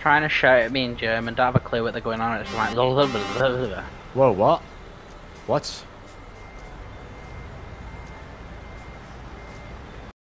trying to shout at me in German, don't have a clue what they're going on, it's like... Whoa, what? What?